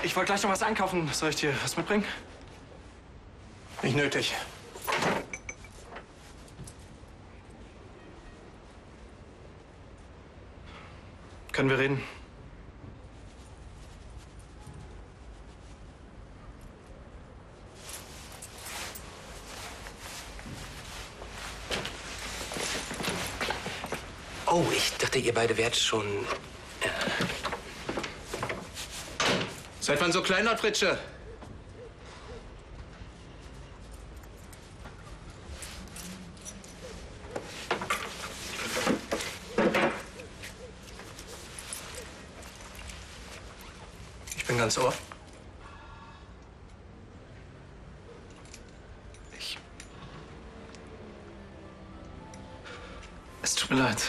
Ich wollte gleich noch was einkaufen. Soll ich dir was mitbringen? Nicht nötig. Können wir reden? Oh, ich dachte, ihr beide wärt schon... Seit wann so klein, Fritsche? Ich bin ganz ohr. Es tut mir leid.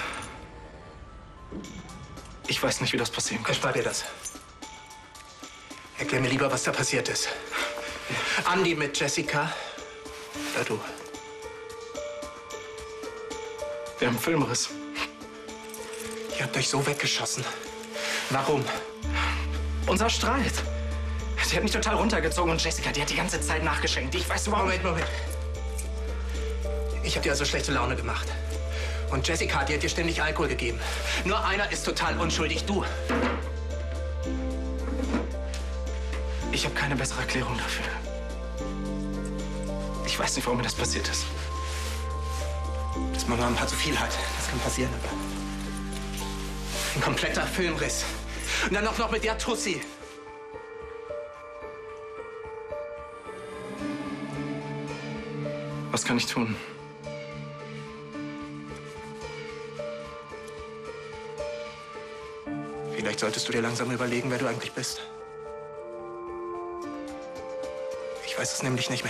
Ich weiß nicht, wie das passieren konnte. Erspar dir das. Erklär mir lieber, was da passiert ist. Andi mit Jessica oder du? Wir haben einen Filmriss. Ihr habt euch so weggeschossen. Warum? Unser Streit. Sie hat mich total runtergezogen und Jessica, die hat die ganze Zeit nachgeschenkt. Ich weiß überhaupt nicht... Moment. Ich hab dir also schlechte Laune gemacht. Und Jessica, die hat dir ständig Alkohol gegeben. Nur einer ist total unschuldig, du. Ich habe keine bessere Erklärung dafür. Ich weiß nicht, warum mir das passiert ist. Das Mama hat zu viel hat. Das kann passieren, aber... Ein kompletter Filmriss. Und dann auch noch mit der Tussi. Was kann ich tun? Vielleicht solltest du dir langsam überlegen, wer du eigentlich bist. Ich weiß es nämlich nicht mehr.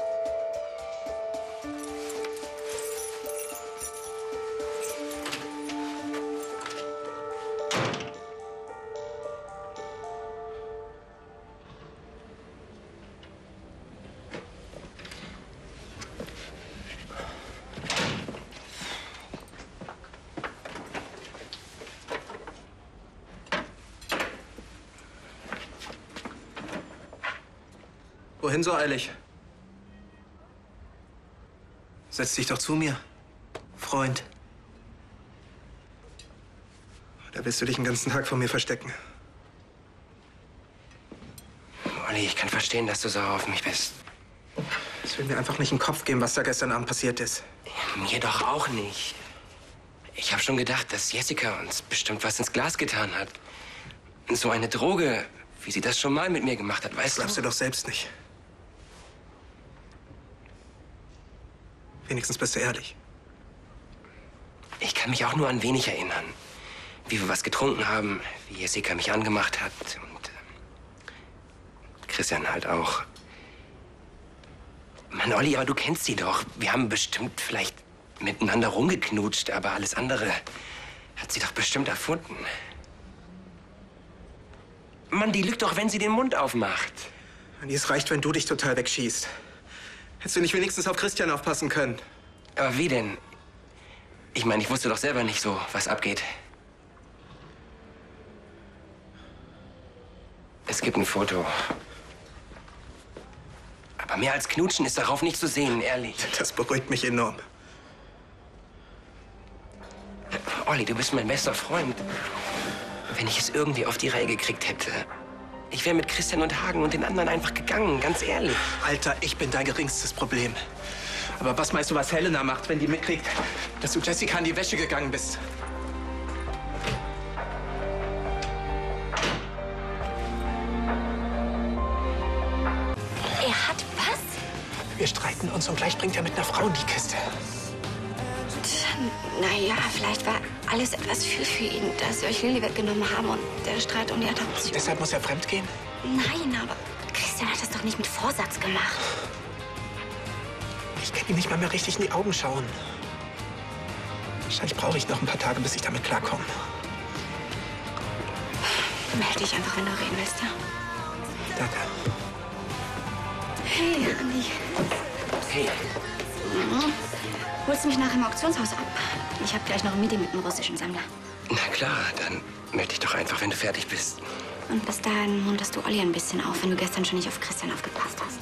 Wohin so eilig? Setz dich doch zu mir, Freund. Oder willst du dich den ganzen Tag vor mir verstecken? Olli, ich kann verstehen, dass du sauer auf mich bist. Es will mir einfach nicht in den Kopf gehen, was da gestern Abend passiert ist. Mir doch auch nicht. Ich habe schon gedacht, dass Jessica uns bestimmt was ins Glas getan hat. So eine Droge, wie sie das schon mal mit mir gemacht hat, weißt du? Das glaubst du doch selbst nicht. Wenigstens bist du ehrlich. Ich kann mich auch nur an wenig erinnern. Wie wir was getrunken haben, wie Jessica mich angemacht hat und Christian halt auch. Mann, Olli, aber du kennst sie doch. Wir haben bestimmt vielleicht miteinander rumgeknutscht, aber alles andere hat sie doch bestimmt erfunden. Mann, die lügt doch, wenn sie den Mund aufmacht. Andi, es reicht, wenn du dich total wegschießt. Hättest du nicht wenigstens auf Christian aufpassen können? Aber wie denn? Ich meine, ich wusste doch selber nicht so, was abgeht. Es gibt ein Foto. Aber mehr als Knutschen ist darauf nicht zu sehen, ehrlich. Das beruhigt mich enorm. Olli, du bist mein bester Freund. Wenn ich es irgendwie auf die Reihe gekriegt hätte, ich wäre mit Christian und Hagen und den anderen einfach gegangen, ganz ehrlich. Alter, ich bin dein geringstes Problem. Aber was meinst du, was Helena macht, wenn die mitkriegt, dass du Jessica in die Wäsche gegangen bist? Er hat was? Wir streiten uns und gleich bringt er mit einer Frau in die Kiste. Naja, vielleicht war alles etwas viel für ihn, dass sie euch Lilly weggenommen haben und der Streit um die Adoption. Deshalb muss er fremdgehen? Nein, aber Christian hat das doch nicht mit Vorsatz gemacht. Ich kann ihm nicht mal mehr richtig in die Augen schauen. Wahrscheinlich brauche ich noch ein paar Tage, bis ich damit klarkomme. Melde dich einfach, wenn du reden willst, ja? Danke. Hey, Andi. Hey. Holst du mich nachher im Auktionshaus ab? Ich habe gleich noch ein Meeting mit dem russischen Sammler. Na klar, dann melde dich doch einfach, wenn du fertig bist. Und bis dahin munterst du Olli ein bisschen auf, wenn du gestern schon nicht auf Christian aufgepasst hast.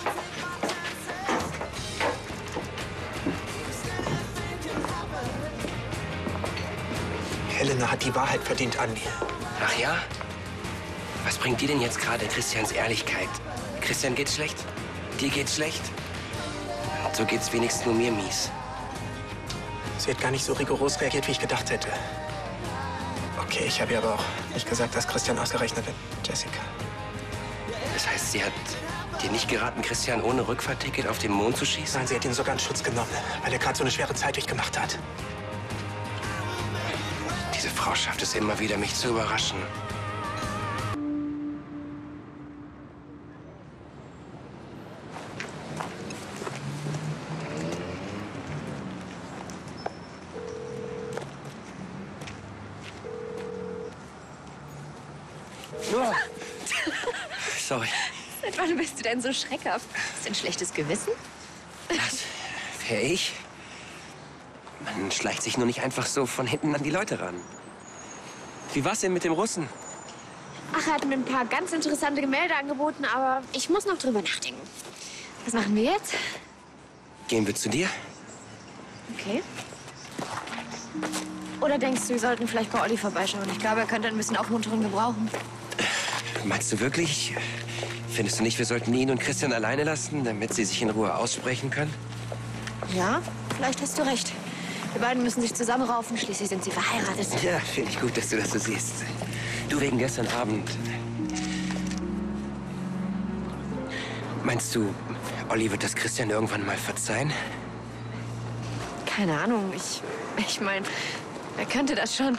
Helena hat die Wahrheit verdient, Andi. Ach ja? Was bringt dir denn jetzt gerade Christians Ehrlichkeit? Christian geht's schlecht? Dir geht's schlecht? So geht's wenigstens nur mir mies. Sie hat gar nicht so rigoros reagiert, wie ich gedacht hätte. Okay, ich habe ihr aber auch nicht gesagt, dass Christian ausgerechnet wird. Jessica. Das heißt, sie hat dir nicht geraten, Christian ohne Rückfahrtticket auf den Mond zu schießen? Nein, sie hat ihn sogar in Schutz genommen, weil er gerade so eine schwere Zeit durchgemacht hat. Diese Frau schafft es immer wieder, mich zu überraschen. Sorry. Seit wann bist du denn so schreckhaft? Hast du ein schlechtes Gewissen? Was? Wer ich? Man schleicht sich nur nicht einfach so von hinten an die Leute ran. Wie war's denn mit dem Russen? Ach, er hat mir ein paar ganz interessante Gemälde angeboten, aber ich muss noch drüber nachdenken. Was machen wir jetzt? Gehen wir zu dir? Okay. Oder denkst du, wir sollten vielleicht bei Olli vorbeischauen? Ich glaube, er könnte ein bisschen Aufmunterung gebrauchen. Meinst du wirklich? Findest du nicht, wir sollten ihn und Christian alleine lassen, damit sie sich in Ruhe aussprechen können? Ja, vielleicht hast du recht. Wir beiden müssen sich zusammenraufen, schließlich sind sie verheiratet. Ja, finde ich gut, dass du das so siehst. Du, wegen gestern Abend. Meinst du, Olli wird das Christian irgendwann mal verzeihen? Keine Ahnung, ich meine, er könnte das schon.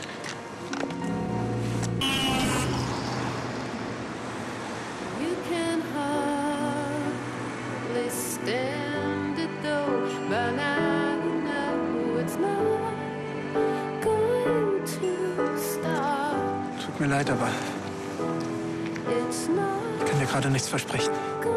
Tut mir leid, aber ich kann dir gerade nichts versprechen.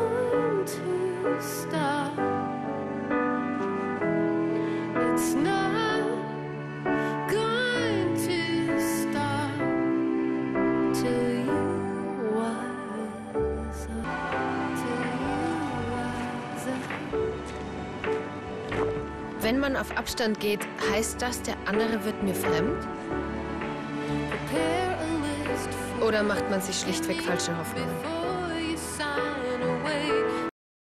Wenn man auf Abstand geht, heißt das, der andere wird mir fremd? Oder macht man sich schlichtweg falsche Hoffnungen?